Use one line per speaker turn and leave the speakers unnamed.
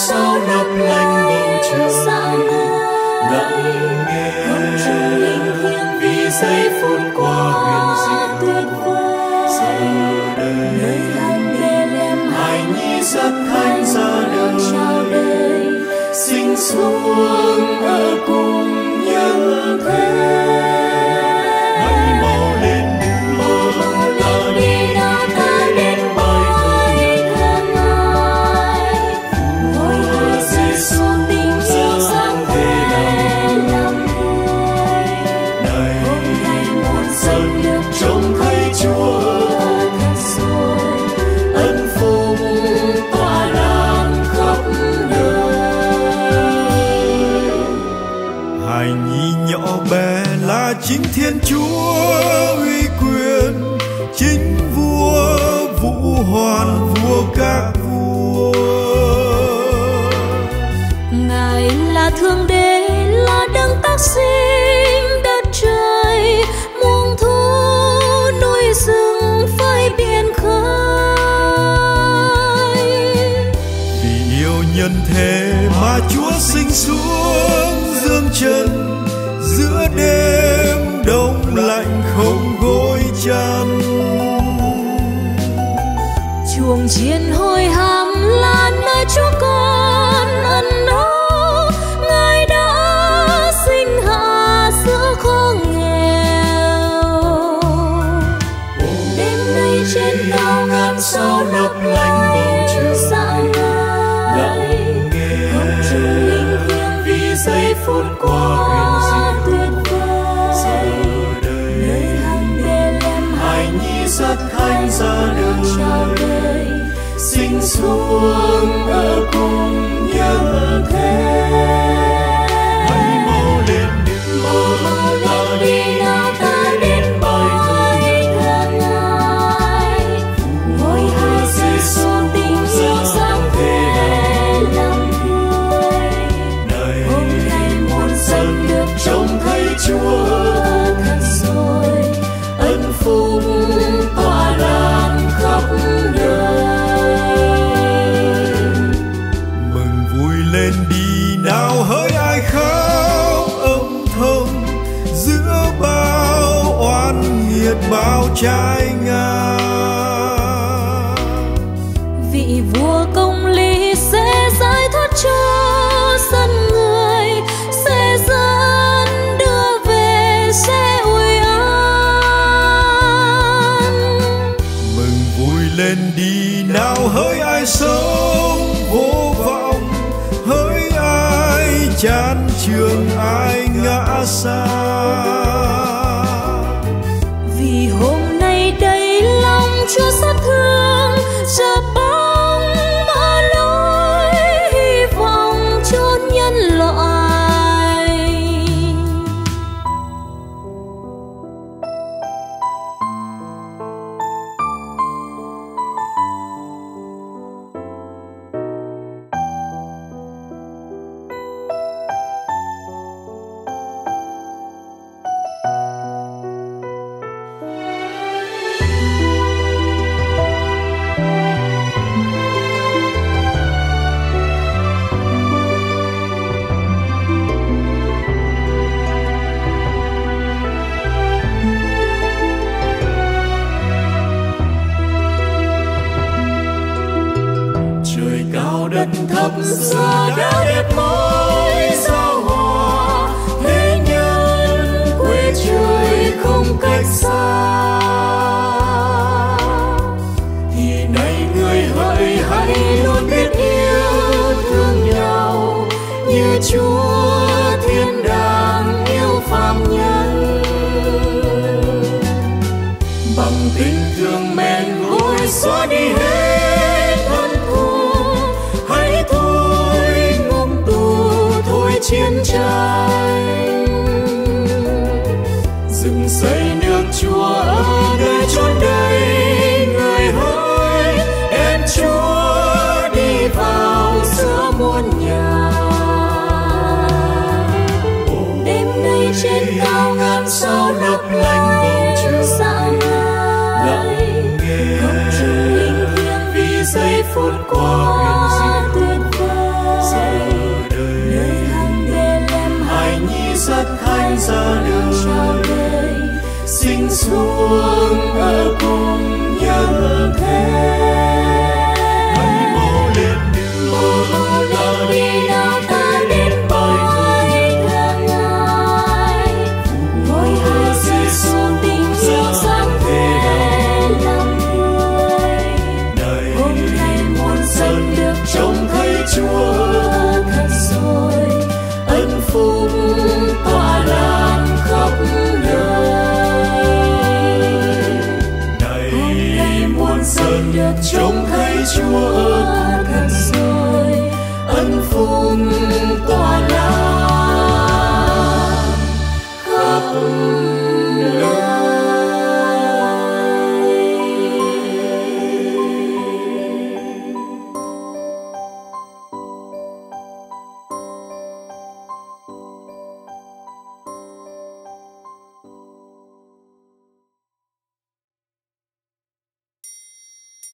sao lấp lánh bầu trời lặng nghe vì giây phút qua huyền diệu giờ đây hài nhi rất thanh ra đời sinh xuống ở cùng nhân thế. Hãy mau lên đường đi nào ta đến với thương Ngài. Ôi hỡi Giêsu tình yêu sáng thế làm người. Hôm nay muôn dân được trông thấy Chúa thật rồi, ân phúc tỏa lan khắp đời.
Hài nhi nhỏ bé là chính Thiên Chúa uy quyền, chính vua vũ hoàn, vua các vua.
Ngài là Thượng Đế, là đấng tác sinh đất trời, muôn thú núi rừng phơi biển khơi.
Vì yêu nhân thế mà Chúa sinh xuống dương trần, giữa đêm đông lạnh không gối chăn.
Chuồng chiên hôi hám là nơi Chúa con ẩn náu, Ngài đã sinh hạ giữa khổ nghèo. Đêm nay trên cao ngàn sao lấp lánh bầu trời sáng ngời,
Hồng trùng linh thiêng vì giây phút qua huyền diệu giờ đây
nơi hàng Bethlehem
hài nhi rất thanh ra đời sinh xuống ở cùng nhân thế. Hãy mau lên đường đi nào ta đến với thương Ngài.
Ôi hỡi Giêsu tình yêu sáng thế làm người.
Hôm nay muôn dân được trông thấy Chúa
Thật rồi,
ân phúc tỏa lan khắp đời.
Mừng vui lên đi nào hỡi ai khóc âm thầm, giữa bao oan nghiệt bao trái ngang.
vị vua công lý sẽ giải thoát cho dân người, sẽ dẫn đưa về sẽ ủi an.
Mừng vui lên đi nào hỡi ai sống vô vọng, hỡi ai chán chường ai ngã xa.
Vì hôm nay đây lòng Chúa xót thương, chờ bóng mở lối hy vọng cho nhân loại.
Trời cao đất thấp giờ đã đẹp mối giao hòa, thế nhân quê trời không cách xa. Thì nay người hỡi hãy luôn biết yêu thương nhau, như Chúa thiên đàng yêu phàm nhân. Bằng tình thương mến gối xóa đi hết hận thù, hãy thôi ngục tù thôi chiến tranh. Dựng xây nước Chúa ở nơi chốn đây, người hỡi em Chúa đi vào giữa muôn nhà. Đêm nay trên cao ngàn sao lấp lánh bầu trời sáng ngời, Hồng trùng linh thiêng vì giây phút qua huyền diệu ra đời, sinh xuống ở cùng nhân thế. Hãy mau lên đường, ta đi nào ta đến với thương Ngài. Ngôi hai Giêsu tình yêu sáng thế làm người. Hôm nay muôn dân được trông thấy Chúa thật rồi, ân phúc tỏa lan khắp nơi. Hôm nay muôn dân được trông thấy Chúa thật rồi, ân phúc tỏa lan